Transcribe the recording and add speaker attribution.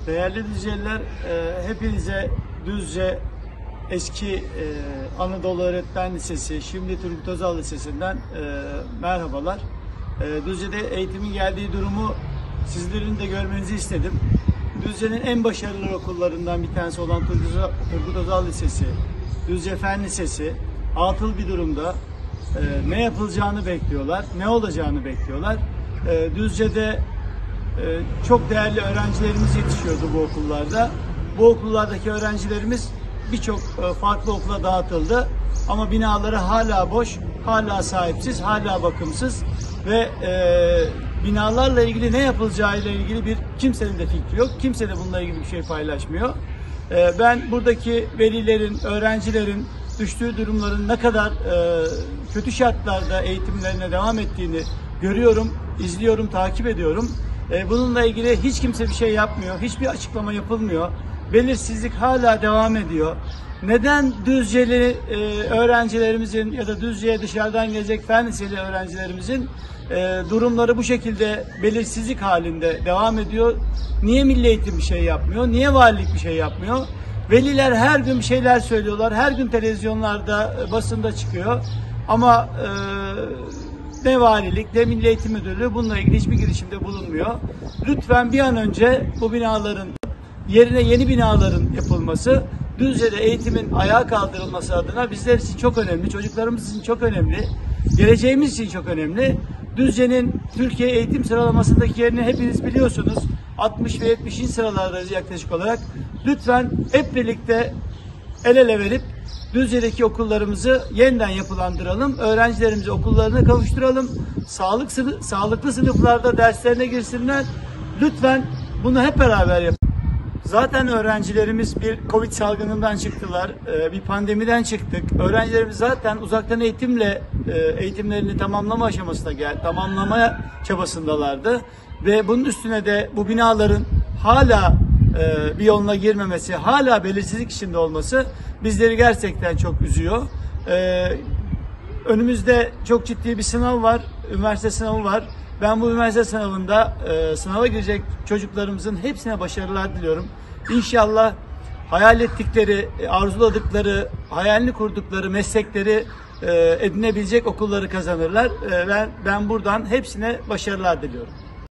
Speaker 1: Değerli Düzceliler, hepinize Düzce eski Anadolu Öğretmen Lisesi, şimdi Turgut Özal Lisesi'nden merhabalar. Düzce'de eğitimin geldiği durumu sizlerin de görmenizi istedim. Düzce'nin en başarılı okullarından bir tanesi olan Turgut Özal Lisesi, Düzce Fen Lisesi atıl bir durumda. Ne yapılacağını bekliyorlar, ne olacağını bekliyorlar. Düzce'de çok değerli öğrencilerimiz yetişiyordu bu okullarda. Bu okullardaki öğrencilerimiz birçok farklı okula dağıtıldı. Ama binaları hala boş, hala sahipsiz, hala bakımsız ve binalarla ilgili ne yapılacağıyla ilgili kimsenin de fikri yok. Kimse de bununla ilgili bir şey paylaşmıyor. Ben buradaki velilerin, öğrencilerin düştüğü durumların ne kadar kötü şartlarda eğitimlerine devam ettiğini görüyorum, izliyorum, takip ediyorum. Bununla ilgili hiç kimse bir şey yapmıyor, hiçbir açıklama yapılmıyor. Belirsizlik hala devam ediyor. Neden Düzceli öğrencilerimizin ya da Düzce'ye dışarıdan gelecek fen liseli öğrencilerimizin durumları bu şekilde belirsizlik halinde devam ediyor? Niye Milli Eğitim bir şey yapmıyor? Niye valilik bir şey yapmıyor? Veliler her gün bir şeyler söylüyorlar. Her gün televizyonlarda, basında çıkıyor. Ama ne valilik ne Milli Eğitim Müdürlüğü bununla ilgili hiçbir girişimde bulunmuyor. Lütfen bir an önce bu binaların yerine yeni binaların yapılması, Düzce'de eğitimin ayağa kaldırılması adına bizler için çok önemli, çocuklarımız için çok önemli, geleceğimiz için çok önemli. Düzce'nin Türkiye eğitim sıralamasındaki yerini hepiniz biliyorsunuz. 60 ve 70. sıralardayız yaklaşık olarak. Lütfen hep birlikte el ele verip Düzce'deki okullarımızı yeniden yapılandıralım. Öğrencilerimizi okullarına kavuşturalım. Sağlıklı sınıflarda derslerine girsinler. Lütfen bunu hep beraber yapalım. Zaten öğrencilerimiz bir Covid salgınından çıktılar. Bir pandemiden çıktık. Öğrencilerimiz zaten uzaktan eğitimle eğitimlerini tamamlama aşamasına tamamlama çabasındalardı. Ve bunun üstüne de bu binaların hala bir yoluna girmemesi, hala belirsizlik içinde olması bizleri gerçekten çok üzüyor. Önümüzde çok ciddi bir sınav var, üniversite sınavı var. Ben bu üniversite sınavında sınava girecek çocuklarımızın hepsine başarılar diliyorum. İnşallah hayal ettikleri, arzuladıkları, hayalini kurdukları meslekleri edinebilecek okulları kazanırlar. Ben buradan hepsine başarılar diliyorum.